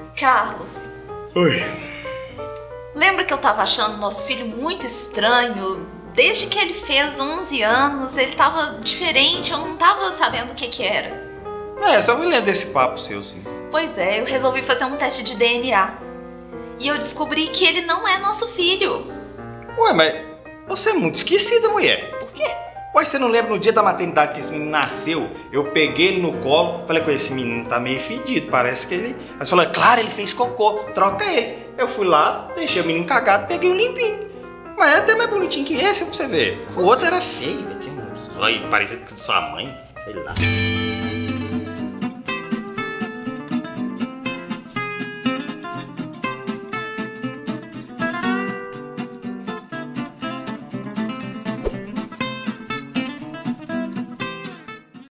Carlos, Oi. lembra que eu tava achando nosso filho muito estranho? Desde que ele fez 11 anos, ele tava diferente, eu não tava sabendo o que que era. Só me lembro desse papo seu, sim. Pois é, eu resolvi fazer um teste de DNA. E eu descobri que ele não é nosso filho. Ué, mas você é muito esquecida, mulher. Por quê? Ué, você não lembra no dia da maternidade que esse menino nasceu? Eu peguei ele no colo, falei com ele, esse menino tá meio fedido, parece que ele... Aí você falou, claro, ele fez cocô, troca ele. Eu fui lá, deixei o menino cagado, peguei um limpinho. Mas é até mais bonitinho que esse, pra você ver. O outro era feio, tinha um zóio parecido com sua mãe, sei lá.